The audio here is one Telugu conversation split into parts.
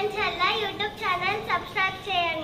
చల్లా యూట్యూబ్ ఛానల్ సబ్స్క్రైబ్ చేయండి.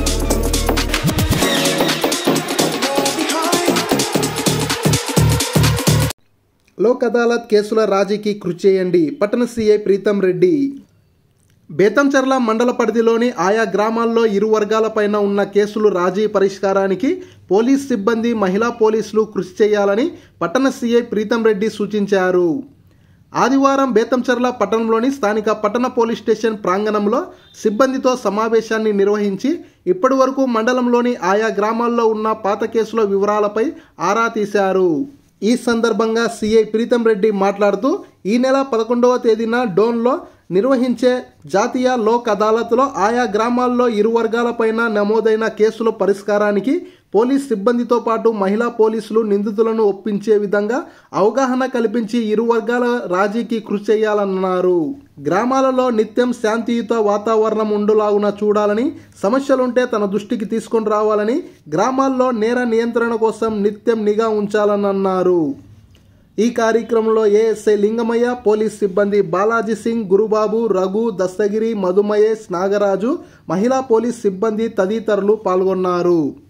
లోక్ అదాలత్ కేసుల రాజీకి కృషి చేయండి. పట్టణ సీఐ ప్రీతం రెడ్డి. బేతంచెర్ల మండల పరిధిలోని ఆయా గ్రామాల్లో ఇరు వర్గాలపైన ఉన్న కేసులు రాజీ పరిష్కారానికి పోలీస్ సిబ్బంది, మహిళా పోలీసులు కృషి చేయాలని పట్టణ సీఐ ప్రీతం రెడ్డి సూచించారు. ఆదివారం బేతంచెర్ల పట్టణంలోని స్థానిక పట్టణ పోలీస్ స్టేషన్ ప్రాంగణంలో సిబ్బందితో సమావేశాన్ని నిర్వహించి ఇప్పటి వరకు మండలంలోని ఆయా గ్రామాల్లో ఉన్న పాత కేసుల వివరాలపై ఆరా తీశారు. ఈ సందర్భంగా సీఐ ప్రీతం రెడ్డి మాట్లాడుతూ ఈ నెల 11వ తేదీన డోన్లో నిర్వహించే జాతీయ లోక్ అదాలత్లో ఆయా గ్రామాల్లో ఇరు వర్గాలపైన నమోదైన కేసుల పరిష్కారానికి పోలీస్ సిబ్బందితో పాటు మహిళా పోలీసులు నిందితులను ఒప్పించే విధంగా అవగాహన కల్పించి ఇరు వర్గాల రాజీకి కృషి చేయాలన్నారు. గ్రామాలలో నిత్యం శాంతియుత వాతావరణం ఉండులాగున చూడాలని, సమస్యలుంటే తన దృష్టికి తీసుకొని రావాలని, గ్రామాల్లో నేర నియంత్రణ కోసం నిత్యం నిఘా ఉంచాలని అన్నారు. ఈ కార్యక్రమంలో ఏఎస్ఐ లింగమయ్య, పోలీస్ సిబ్బంది బాలాజీ సింగ్, గురుబాబు, రఘు, దస్తగిరి, మధుమహేష్, నాగరాజు, మహిళా పోలీస్ సిబ్బంది తదితరులు పాల్గొన్నారు.